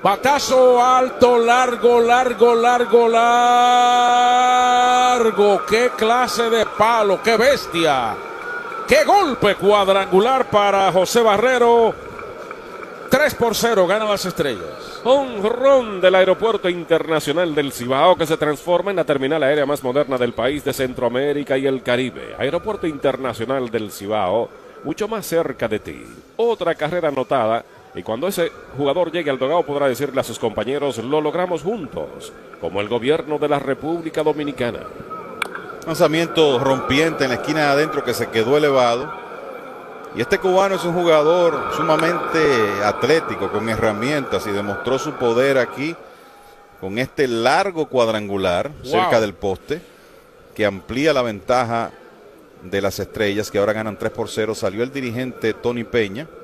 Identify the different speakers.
Speaker 1: Batazo alto, largo. ¡Qué clase de palo! ¡Qué bestia! ¡Qué golpe cuadrangular para José Barrero! 3-0 ganan las Estrellas.
Speaker 2: Jonrón del Aeropuerto Internacional del Cibao, que se transforma en la terminal aérea más moderna del país de Centroamérica y el Caribe. Aeropuerto Internacional del Cibao, mucho más cerca de ti. Otra carrera anotada, y cuando ese jugador llegue al dogado podrá decirle a sus compañeros: lo logramos juntos, como el gobierno de la República Dominicana.
Speaker 3: Lanzamiento rompiente en la esquina de adentro que se quedó elevado. Y este cubano es un jugador sumamente atlético, con herramientas, y demostró su poder aquí con este largo cuadrangular cerca del poste, que amplía la ventaja de las Estrellas, que ahora ganan 3-0. Salió el dirigente Tony Peña